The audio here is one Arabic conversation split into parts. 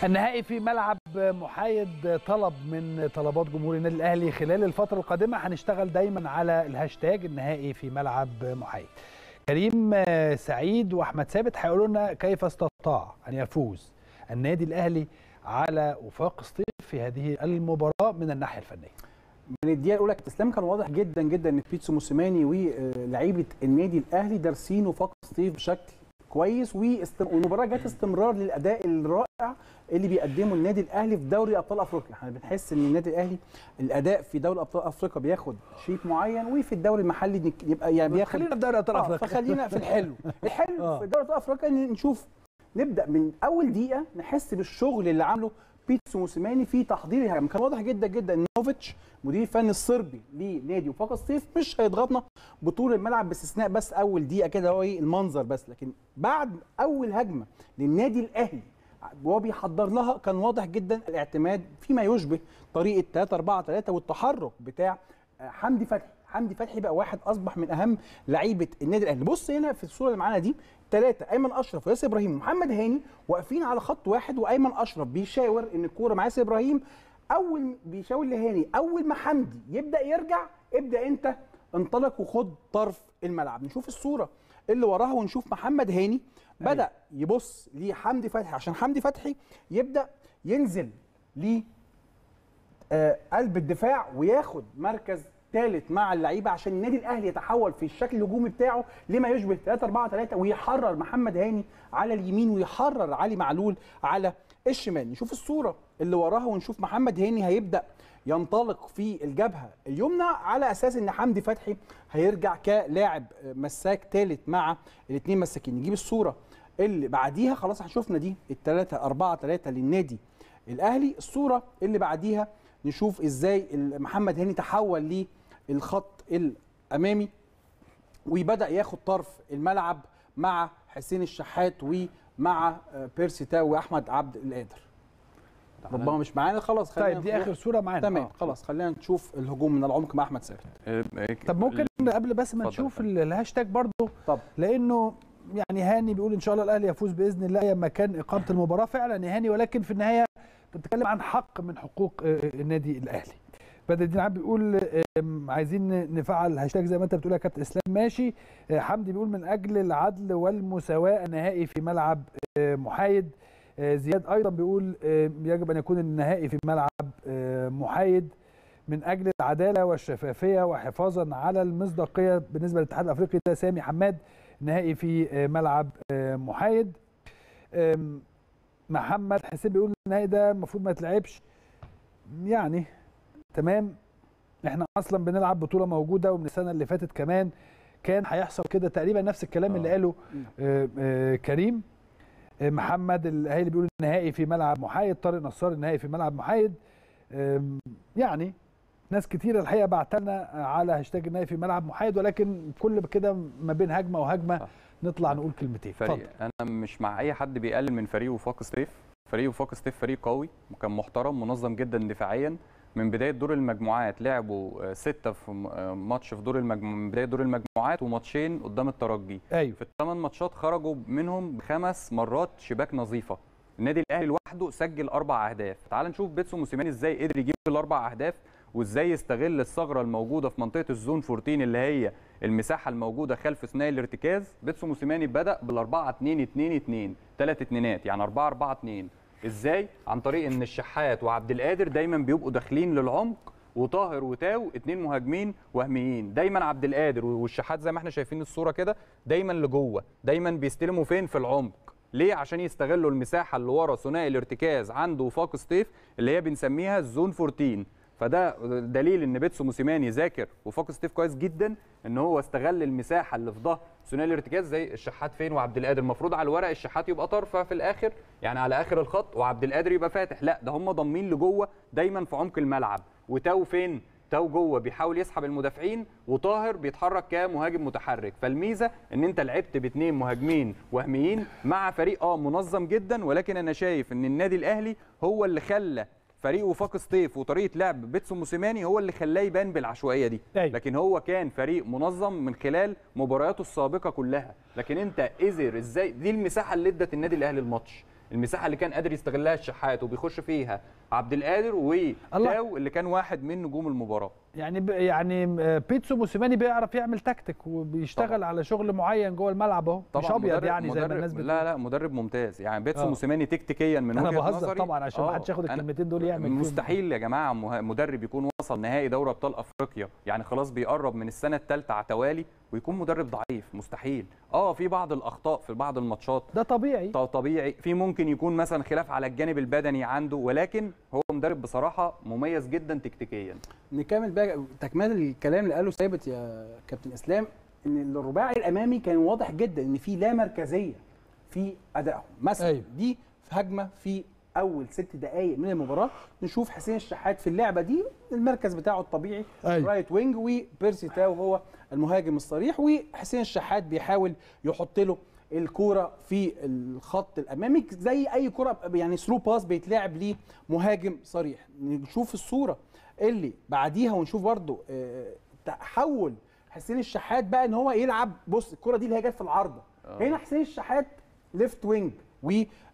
النهائي في ملعب محايد طلب من طلبات جمهور النادي الاهلي خلال الفتره القادمه. هنشتغل دايما على الهاشتاج النهائي في ملعب محايد. كريم سعيد واحمد ثابت هيقولوا لنا كيف استطاع ان يفوز النادي الاهلي على وفاق سطيف في هذه المباراه من الناحيه الفنيه. من الدقيقه الاولى اسلام كان واضح جدا جدا ان بيتسو موسيماني ولاعيبه النادي الاهلي دارسين وفاق سطيف بشكل كويس، والمباراه جت استمرار للاداء الرائع اللي بيقدمه النادي الاهلي في دوري ابطال افريقيا. احنا بنحس ان النادي الاهلي الاداء في دوري ابطال افريقيا بياخد شيء معين، وفي الدوري المحلي يبقى يعني بياخد. خلينا في دوري ابطال افريقيا، فخلينا في الحلو في دوري ابطال افريقيا نشوف، نبدا من اول دقيقه نحس بالشغل اللي عامله بيتسو موسيماني في تحضير الهجمه. كان واضح جدا جدا ان نوفيتش مدير الفني الصربي لنادي وفاق سطيف مش هيضغطنا بطول الملعب باستثناء بس اول دقيقه كده هو المنظر بس، لكن بعد اول هجمه للنادي الاهلي وهو بيحضر لها كان واضح جدا الاعتماد فيما يشبه طريقه 3-4-3 والتحرك بتاع حمدي فتحي. حمدي فتحي بقى واحد اصبح من اهم لعيبه النادي الاهلي. بص هنا في الصوره اللي معانا دي، ثلاثه ايمن اشرف وياسر ابراهيم ومحمد هاني واقفين على خط واحد، وايمن اشرف بيشاور ان الكوره مع ياسر ابراهيم، اول بيشاور لهاني اول ما حمدي يبدا يرجع ابدا انت انطلق وخد طرف الملعب. نشوف الصوره اللي وراها ونشوف محمد هاني بدا يبص لحمدي فتحي عشان حمدي فتحي يبدا ينزل ل قلب الدفاع وياخد مركز ثالث مع اللعيبه عشان النادي الاهلي يتحول في الشكل الهجومي بتاعه لما يشبه 3-4-3 ويحرر محمد هاني على اليمين ويحرر علي معلول على الشمال. نشوف الصوره اللي وراها ونشوف محمد هاني هيبدا ينطلق في الجبهه اليمنى على اساس ان حمدي فتحي هيرجع كلاعب مساك ثالث مع الاثنين مساكين. نجيب الصوره اللي بعديها، خلاص احنا شفنا دي 3-4-3 للنادي الاهلي. الصوره اللي بعديها نشوف ازاي محمد هاني تحول للخط الامامي وبدا ياخد طرف الملعب مع حسين الشحات ومع بيرسي تاو واحمد عبد القادر. ربما مش معانا خلاص، طيب دي اخر صوره معانا تمام. خلاص خلينا نشوف الهجوم من العمق مع احمد ثابت. طب ممكن قبل بس ما نشوف الهاشتاج برضه، لانه يعني هاني بيقول ان شاء الله الاهلي يفوز باذن الله ايا ما كان اقامه المباراه. فعلا يا هاني، ولكن في النهايه بنتكلم عن حق من حقوق النادي الاهلي. بدر الدين عبد بيقول عايزين نفعل هاشتاج زي ما انت بتقول يا كابتن اسلام. ماشي. حمدي بيقول من اجل العدل والمساواه النهائي في ملعب محايد. زياد ايضا بيقول يجب ان يكون النهائي في ملعب محايد من اجل العداله والشفافيه وحفاظا على المصداقيه بالنسبه للاتحاد الافريقي. ده سامي حماد، النهائي في ملعب محايد. محمد حسين بيقول النهائي ده المفروض ما يتلعبش. يعني تمام، احنا اصلا بنلعب بطوله موجوده ومن السنه اللي فاتت كمان كان هيحصل كده تقريبا نفس الكلام اللي قاله كريم. محمد الهيلي بيقول النهائي في ملعب محايد. طارق نصار النهائي في ملعب محايد. يعني ناس كتير الحقيقه بعت لنا على هاشتاج النهائي في ملعب محايد، ولكن كل كده ما بين هجمه وهجمه نطلع نقول كلمتين. انا مش مع اي حد بيقلل من فريق وفاق سطيف. فريق وفاق سطيف فريق قوي وكان محترم منظم جدا دفاعيا من بدايه دور المجموعات. لعبوا 6 في ماتش في دور من بدايه دور المجموعات وماتشين قدام الترجي. أيوة. في ال8 ماتشات خرجوا منهم ب5 مرات شباك نظيفه. النادي الاهلي لوحده سجل 4 اهداف. تعال نشوف بيتسو موسيماني ازاي قدر يجيب ال4 اهداف وازاي يستغل الثغره الموجوده في منطقه الزون 14 اللي هي المساحه الموجوده خلف ثنائي الارتكاز. بيتسو موسيماني بدا بال4-2-2-2 3 اتنينات، يعني 4-4-2. ازاي؟ عن طريق ان الشحات وعبد القادر دايما بيبقوا داخلين للعمق، وطاهر وتاو 2 مهاجمين وهميين. دايما عبد القادر والشحات زي ما احنا شايفين الصوره كده دايما لجوه، دايما بيستلموا فين؟ في العمق. ليه؟ عشان يستغلوا المساحه اللي ورا ثنائي الارتكاز عنده وفاق سطيف اللي هي بنسميها الزون 14. فده دليل ان بيتسو موسيماني ذاكر وفاق سطيف كويس جدا ان هو استغل المساحه اللي في ظهر ثنائي الارتكاز. زي الشحات فين وعبد القادر، المفروض على الورق الشحات يبقى طرفه في الاخر يعني على اخر الخط وعبد القادر يبقى فاتح، لا ده هم ضامين لجوه دايما في عمق الملعب. وتاو فين؟ تاو جوه بيحاول يسحب المدافعين، وطاهر بيتحرك كمهاجم متحرك. فالميزه ان انت لعبت ب2 مهاجمين وهميين مع فريق منظم جدا. ولكن انا شايف ان النادي الاهلي هو اللي خلى فريق وفاق سطيف وطريقه لعب بيتسو موسيماني هو اللي خلاه يبان بالعشوائيه دي. لكن هو كان فريق منظم من خلال مبارياته السابقه كلها. لكن انت قدر ازاي؟ دي المساحه اللي ادت النادي الاهلي الماتش، المساحه اللي كان قادر يستغلها الشحات وبيخش فيها عبد القادر وتاو اللي كان واحد من نجوم المباراه. يعني بيتسو موسيماني بيعرف يعمل تكتيك وبيشتغل طبعا على شغل معين جوه الملعب اهو، مش ابيض يعني زي ما الناس بتقول. لا مدرب ممتاز يعني بيتسو موسيماني تكتيكيا من وجهه نظري. انا بهزر طبعا عشان ما حدش ياخد الكلمتين دول يعمل مستحيل يا جماعه مدرب يكون وصل نهائي دوري ابطال افريقيا يعني خلاص بيقرب من السنه الثالثه على توالي ويكون مدرب ضعيف، مستحيل. في بعض الاخطاء في بعض الماتشات، ده طبيعي في ممكن يكون مثلا خلاف على الجانب البدني عنده، ولكن هو مدرب بصراحه مميز جدا تكتيكيا. نكمل بقى تكمله الكلام اللي قاله ثابت يا كابتن اسلام، ان الرباعي الامامي كان واضح جدا ان في لا مركزيه في ادائهم. مثلا دي في هجمه في اول 6 دقائق من المباراه نشوف حسين الشحات في اللعبه دي المركز بتاعه الطبيعي رايت وينج، وبيرسي تاو هو المهاجم الصريح، وحسين الشحات بيحاول يحط له الكوره في الخط الامامي زي اي كوره يعني ثرو باس بيتلعب لمهاجم صريح. نشوف الصوره اللي بعديها ونشوف برده تحول حسين الشحات بقى ان هو يلعب. بص الكوره دي اللي هي جت في العارضه، هنا حسين الشحات ليفت وينج، و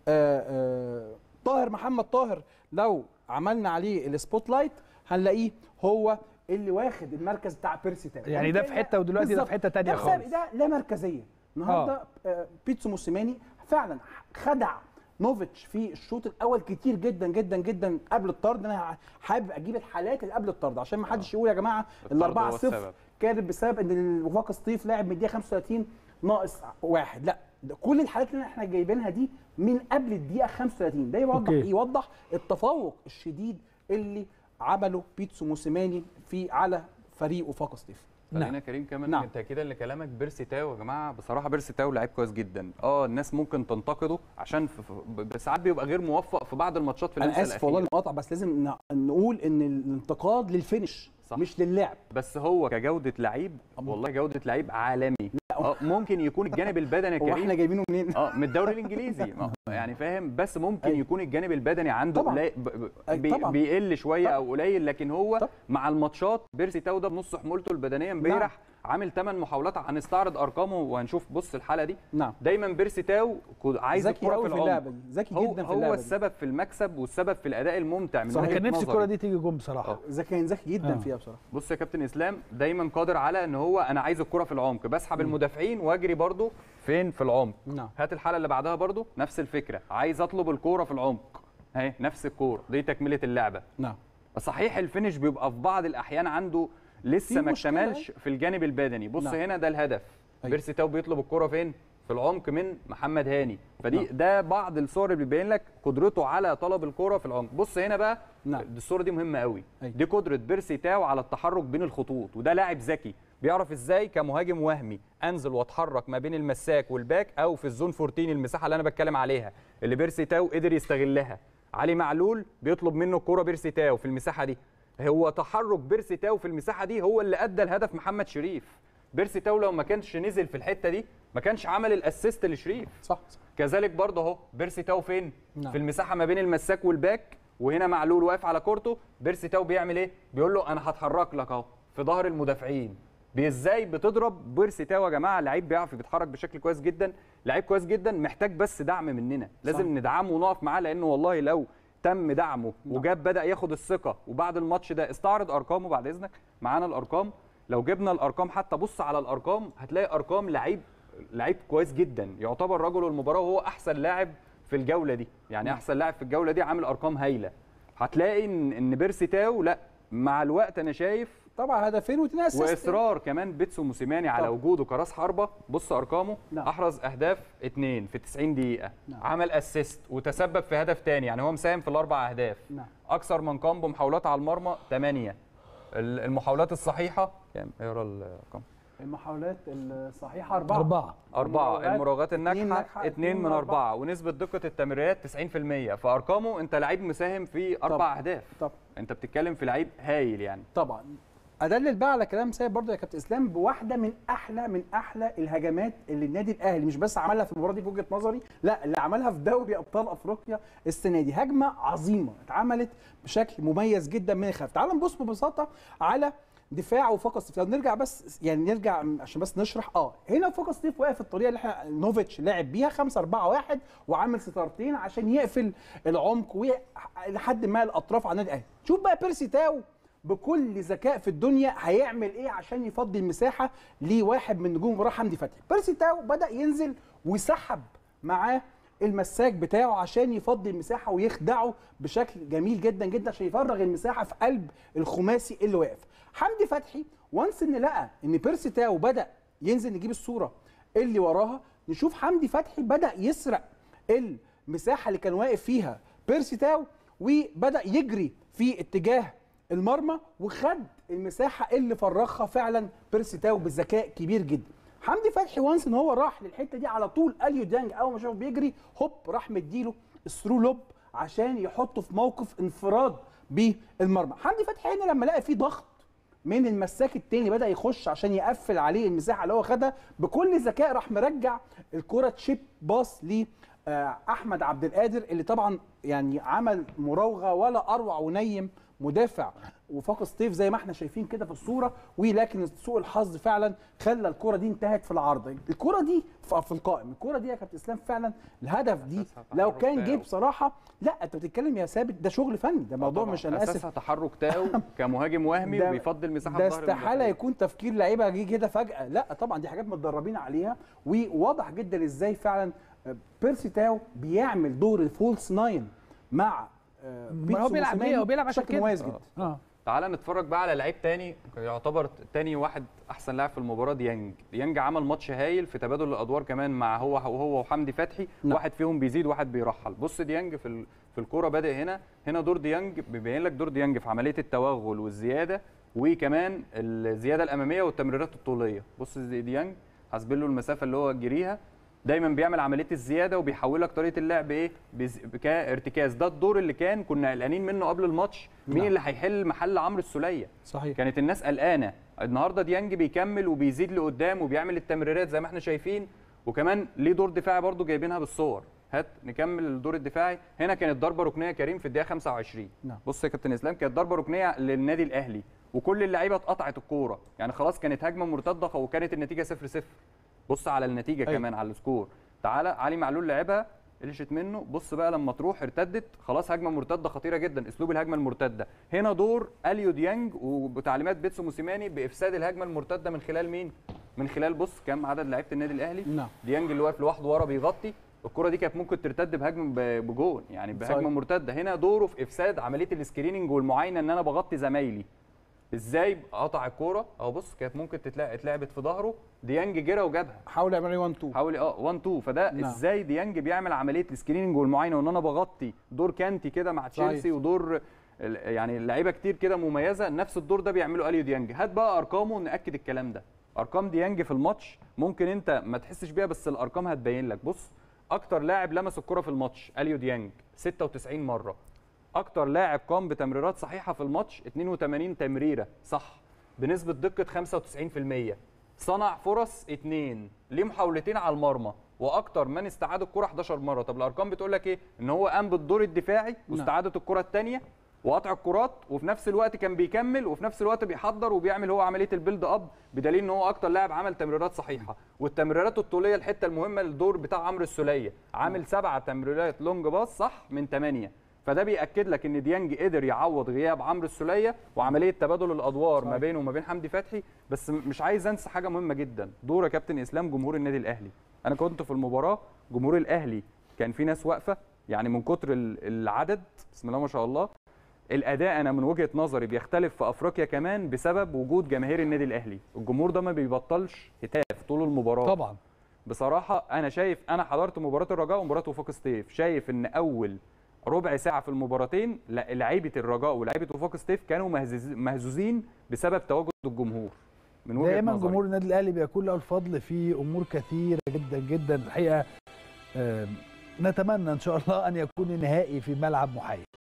طاهر محمد طاهر لو عملنا عليه السبوت لايت هنلاقيه هو اللي واخد المركز بتاع بيرسي تاو. يعني ده في حته ودلوقتي ده في حته ثانيه خالص. ده لا مركزيه. النهارده بيتسو موسيماني فعلا خدع نوفيتش في الشوط الاول كتير جدا جدا جدا قبل الطرد. انا حابب اجيب الحالات اللي قبل الطرد عشان ما حدش يقول يا جماعه ال 4-0 كانت بسبب ان وفاق سطيف لاعب من الدقيقه 35 ناقص 1. لا، ده كل الحالات اللي احنا جايبينها دي من قبل الدقيقه 35. ده يوضح التفوق الشديد اللي عمله بيتسو موسيماني على فريق وفاق سطيف. خلينا كريم كمان تاكيدا لكلامك. بيرسي تاو يا جماعه بصراحه بيرسي تاو لعيب كويس جدا. الناس ممكن تنتقده عشان ساعات بيبقى غير موفق في بعض الماتشات في انا اسف والله المقاطعه، بس لازم نقول ان الانتقاد للفينش صح. مش للعب بس. هو كجوده لعيب والله جوده لعيب عالمي. ممكن يكون الجانب البدني كريم واحنا جايبينه منين؟ من الدوري الانجليزي يعني فاهم، بس ممكن يكون الجانب البدني عنده بيقل شويه او قليل، لكن هو مع الماتشات بيرسي تاو ده بنص حمولته البدنيه امبارح عامل 8 محاولات. هنستعرض ارقامه وهنشوف. بص الحاله دي دايما بيرسي تاو عايز الكره في العمق، ذكي جدا في اللعبه هو السبب في المكسب والسبب في الاداء الممتع من كان نفسي الكره دي تيجي جون بصراحه. ذكي جدا فيها بصراحه. بص يا كابتن اسلام دايما قادر على ان هو انا عايز الكره في العمق، بسحب المدافعين واجري برده فين في العمق. هات الحاله اللي بعدها برده نفس الفكره، عايز اطلب الكوره في العمق اهي نفس الكوره دي تكمله اللعبه. صحيح الفينش بيبقى في بعض الاحيان عنده لسه ما اكتملش في الجانب البدني. بص هنا ده الهدف. بيرسي تاو بيطلب الكرة فين؟ في العمق من محمد هاني. فدي ده بعض الصور اللي بيبين لك قدرته على طلب الكرة في العمق. بص هنا بقى الصورة دي مهمة قوي. دي قدرة بيرسي تاو على التحرك بين الخطوط، وده لاعب ذكي بيعرف ازاي كمهاجم وهمي انزل واتحرك ما بين المساك والباك او في الزون 14 المساحة اللي انا بتكلم عليها اللي بيرسي تاو قدر يستغلها. علي معلول بيطلب منه الكرة بيرسي تاو في المساحة دي. هو تحرك بيرسي تاو في المساحه دي هو اللي ادى الهدف محمد شريف. بيرسي تاو لو ما كانش نزل في الحته دي ما كانش عمل الاسيست لشريف. صح. كذلك برضه اهو بيرسي تاو فين؟ في المساحه ما بين المساك والباك، وهنا معلول واقف على كورته. بيرسي تاو بيعمل ايه؟ بيقول له انا هتحرك لك اهو في ظهر المدافعين. ازاي بتضرب بيرسي تاو يا جماعه؟ لعيب بيعرف بيتحرك بشكل كويس جدا، لعيب كويس جدا، محتاج بس دعم مننا. لازم ندعمه ونقف معاه، لانه والله لو تم دعمه وجاب بدأ ياخد الثقة. وبعد الماتش ده استعرض أرقامه بعد إذنك، معانا الأرقام. لو جبنا الأرقام حتى بص على الأرقام هتلاقي أرقام لعيب كويس جدا، يعتبر رجل المباراة وهو أحسن لاعب في الجولة دي، يعني أحسن لاعب في الجولة دي عامل أرقام هايلة. هتلاقي إن بيرسي تاو لا مع الوقت أنا شايف طبعا هدفين واتنين اسيست، واصرار كمان بيتسو موسيماني على وجوده كراس حربه. بص ارقامه، احرز اهداف 2 في 90 دقيقه، عمل اسيست وتسبب في هدف ثاني، يعني هو مساهم في الاربع اهداف. اكثر من قام بمحاولات على المرمى 8. المحاولات الصحيحه كام؟ اقرا الارقام. المحاولات الصحيحه 4. المراوغات الناجحه 2 من 4، ونسبه دقه التمريرات 90%. فارقامه انت لعيب مساهم في 4 اهداف. طبعا انت بتتكلم في لعيب هايل يعني. طبعا ادلل بقى على كلام سيد برضه يا كابتن اسلام بواحده من احلى الهجمات اللي النادي الاهلي مش بس عملها في المباراه دي في وجهه نظري، لا اللي عملها في دوري ابطال افريقيا السنه دي. هجمه عظيمه اتعملت بشكل مميز جدا من الخلف. تعال نبص ببساطه على دفاع وفوق ستيف. لو نرجع بس يعني نرجع عشان بس نشرح هنا فوق ستيف واقف الطريقه اللي احنا نوفيتش لعب بيها 5-4-1 وعامل ستارتين عشان يقفل العمق ولحد ما الاطراف على النادي الاهلي. شوف بقى بيرسي تاو بكل ذكاء في الدنيا هيعمل ايه عشان يفضي المساحه لواحد من نجوم المباراه حمدي فتحي. بيرسي تاو بدا ينزل وسحب معاه المساك بتاعه عشان يفضي المساحه ويخدعه بشكل جميل جدا جدا عشان يفرغ المساحه في قلب الخماسي اللي واقف. حمدي فتحي وانس ان لقى ان بيرسي تاو بدا ينزل، نجيب الصوره اللي وراها نشوف حمدي فتحي بدا يسرق المساحه اللي كان واقف فيها بيرسي تاو وبدا يجري في اتجاه المرمى وخد المساحه اللي فرغها فعلا بيرسي تاو بذكاء كبير جدا. حمدي فتحي وانس ان هو راح للحته دي على طول اليو ديانج اول ما شافه بيجري هوب راح مديله الثرو لوب عشان يحطه في موقف انفراد بالمرمى. حمدي فتحي هنا لما لقى فيه ضغط من المساك التاني بدا يخش عشان يقفل عليه المساحه اللي هو خدها بكل ذكاء، راح مرجع الكره تشيب باص لاحمد عبد القادر اللي طبعا يعني عمل مراوغه ولا اروع ونيم مدافع وفاق سطيف زي ما احنا شايفين كده في الصوره، ولكن سوء الحظ فعلا خلى الكره دي انتهت في العارضه. الكره دي في القائم، الكره دي يا كابتن اسلام فعلا الهدف دي لو كان جه بصراحه، لا انت بتتكلم يا ثابت ده شغل فني، ده موضوع مش انا اسف اساسها تحرك تاو كمهاجم وهمي وبيفضل المساحه ده استحاله يكون تفكير لعيبه جه كده فجاه، لا طبعا دي حاجات متدربين عليها وواضح جدا ازاي فعلا بيرسي تاو بيعمل دور الفولس ناين مع هو بيلعب ليه؟ هو بيلعب عشان بشكل مميز جدا. تعال نتفرج بقى على لعيب تاني يعتبر تاني واحد احسن لاعب في المباراه، ديانج عمل ماتش هايل في تبادل الادوار كمان مع هو وحمدي فتحي. واحد فيهم بيزيد واحد بيرحل. بص ديانج في الكوره بادئ هنا دور ديانج بيبين لك دور ديانج في عمليه التوغل والزياده وكمان الزياده الاماميه والتمريرات الطوليه. بص ديانج حاسب له المسافه اللي هو جريها، دايما بيعمل عمليه الزياده وبيحول لك طريقه اللعب كارتكاز. ده الدور اللي كنا قلقانين منه قبل الماتش، مين اللي هيحل محل عمرو السوليه؟ صحيح كانت الناس قلقانه. النهارده ديانج بيكمل وبيزيد لقدام وبيعمل التمريرات زي ما احنا شايفين، وكمان ليه دور دفاعي برده جايبينها بالصور. هات نكمل الدور الدفاعي. هنا كانت ضربه ركنيه كريم في الدقيقه 25. بص يا كابتن اسلام كانت ضربه ركنيه للنادي الاهلي وكل اللعيبه اتقطعت الكوره، يعني خلاص كانت هجمه مرتده وكانت النتيجه 0-0. بص على النتيجه كمان على السكور. تعالى علي معلول لعبها قلشت منه. بص بقى لما تروح ارتدت خلاص، هجمه مرتده خطيره جدا، اسلوب الهجمه المرتده. هنا دور اليو ديانج وبتعليمات بيتسو موسيماني بافساد الهجمه المرتده من خلال مين؟ من خلال بص كام عدد لعيبه النادي الاهلي. ديانج اللي واقف لوحده ورا بيغطي الكره دي، كانت ممكن ترتد بهجمه بجون يعني بهجمه مرتده. هنا دوره في افساد عمليه السكريننج والمعاينه، ان انا بغطي زمايلي ازاي قطع الكوره اهو. بص كانت ممكن اتلعبت في ظهره، ديانج جرى وجابها، حاول يعمل 1 2 حاول 1 2. فده ازاي ديانج بيعمل عمليه السكريننج والمعاينه، وان انا بغطي دور كانتي كده مع تشيلسي ودور يعني لعيبه كتير كده مميزه، نفس الدور ده بيعمله اليو ديانج. هات بقى ارقامه ناكد الكلام ده. ارقام ديانج في الماتش ممكن انت ما تحسش بيها بس الارقام هتبين لك. بص اكتر لاعب لمس الكره في الماتش اليو ديانج 96 مره. اكتر لاعب قام بتمريرات صحيحه في الماتش 82 تمريره صح بنسبه دقه 95%. صنع فرص 2، ليه محاولتين على المرمى، واكتر من استعاد الكره 11 مره. طب الارقام بتقول لك ايه؟ ان هو قام بالدور الدفاعي واستعاده الكره الثانيه وقطع الكرات، وفي نفس الوقت كان بيكمل وفي نفس الوقت بيحضر وبيعمل هو عمليه البيلد اب، بدليل ان هو اكتر لاعب عمل تمريرات صحيحه. والتمريرات الطوليه الحته المهمه للدور بتاع عمرو السوليه، عامل 7 تمريرات لونج باص صح من 8. فده بيأكد لك ان ديانج قدر يعوض غياب عمرو السوليه وعمليه تبادل الادوار ما بينه وما بين حمدي فتحي. بس مش عايز انسى حاجه مهمه جدا، دور يا كابتن اسلام جمهور النادي الاهلي. انا كنت في المباراه، جمهور الاهلي كان في ناس واقفه يعني من كتر العدد بسم الله ما شاء الله. الاداء انا من وجهه نظري بيختلف في افريقيا كمان بسبب وجود جماهير النادي الاهلي. الجمهور ده ما بيبطلش هتاف طول المباراه طبعا. بصراحه انا شايف، انا حضرت مباراه الرجاء ومباراه وفاق سطيف، شايف ان اول ربع ساعه في المباراتين لعيبه الرجاء ولاعيبه وفاق سطيف كانوا مهزوزين بسبب تواجد الجمهور. من وجهه دايما نظري جمهور النادي الاهلي بيكون له الفضل في امور كثيره جدا جدا الحقيقه. نتمنى ان شاء الله ان يكون النهائي في ملعب محايد.